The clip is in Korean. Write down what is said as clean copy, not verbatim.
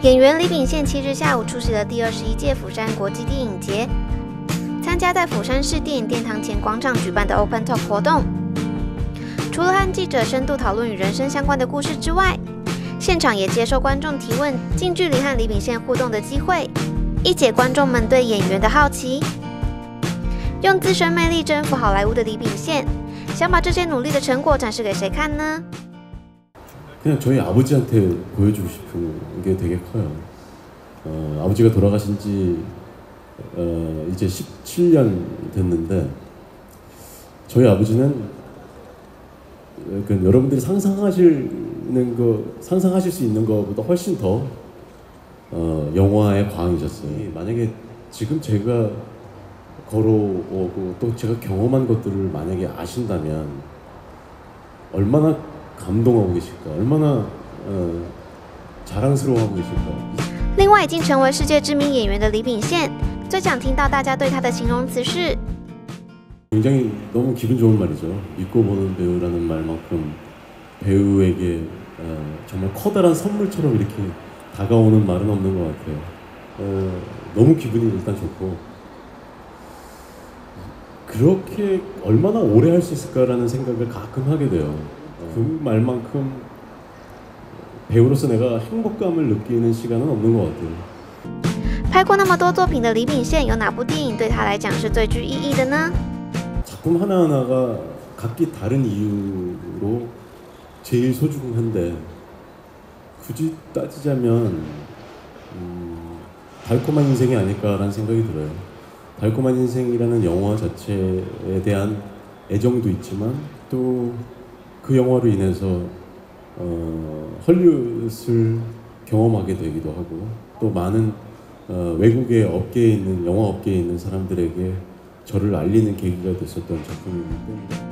演员李秉宪7日下午出席了第21届釜山国际电影节，参加在釜山市电影殿堂前广场举办的 Open Talk 活动。除了和记者深度讨论与人生相关的故事之外，现场也接受观众提问，近距离和李秉宪互动的机会，一解观众们对演员的好奇。用自身魅力征服好莱坞的李秉宪，想把这些努力的成果展示给谁看呢？ 그냥 저희 아버지한테 보여주고 싶은 게 되게 커요. 아버지가 돌아가신 지 이제 17년 됐는데 저희 아버지는 여러분들이 상상하실 수 있는 것보다 훨씬 더 영화의 광이셨어요. 만약에 지금 제가 걸어오고 또 제가 경험한 것들을 만약에 아신다면 얼마나 감동하고 계실까, 얼마나 자랑스러워하고 계실까. 另外，已经成为世界知名演员的李秉宪，最想听到大家对他的形容词是 굉장히 너무 기분 좋은 말이죠. 믿고 보는 배우라는 말만큼 배우에게 정말 커다란 선물처럼 이렇게 다가오는 말은 없는 것 같아요. 너무 기분이 일단 좋고 그렇게 얼마나 오래 할 수 있을까라는 생각을 가끔 하게 돼요. 그 말만큼 배우로서 내가 행복감을 느끼는 시간은 없는 것 같아요. 拍过那么多作品的李秉宪，有哪部电影对他来讲是最具意义的呢？ 작품 하나하나가 각기 다른 이유로 제일 소중한데 굳이 따지자면 달콤한 인생이 아닐까라는 생각이 들어요. 달콤한 인생이라는 영화 자체에 대한 애정도 있지만 또 그 영화로 인해서 헐리우드를 경험하게 되기도 하고 또 많은 외국의 업계에 있는 영화 업계에 있는 사람들에게 저를 알리는 계기가 됐었던 작품이기 때문에